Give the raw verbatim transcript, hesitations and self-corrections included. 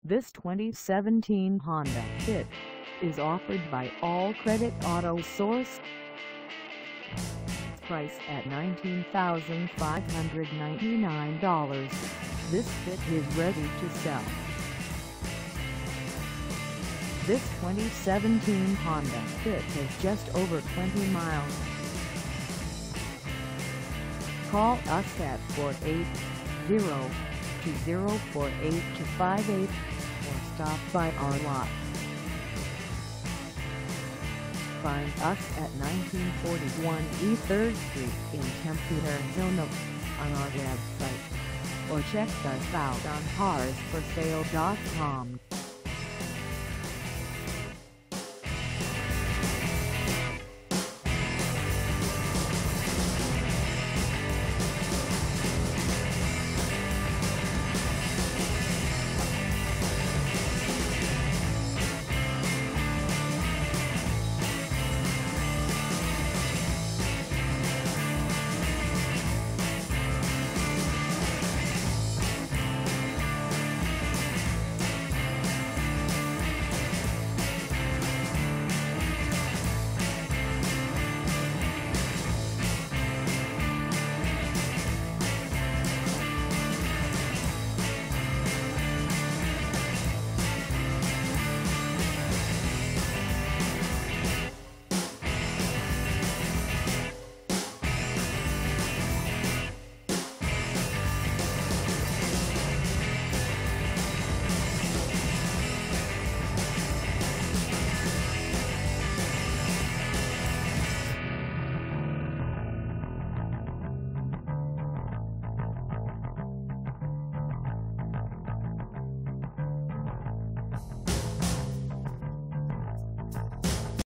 This twenty seventeen Honda Fit is offered by All Credit Auto Source. Price at nineteen thousand five hundred ninety-nine dollars, this Fit is ready to sell. This twenty seventeen Honda Fit has just over twenty miles. Call us at four eight zero, two zero four, eight two five eight or stop by our lot. Find us at nineteen forty-one East third Street in Tempe, Arizona on our website, or check us out on cars for sale dot com.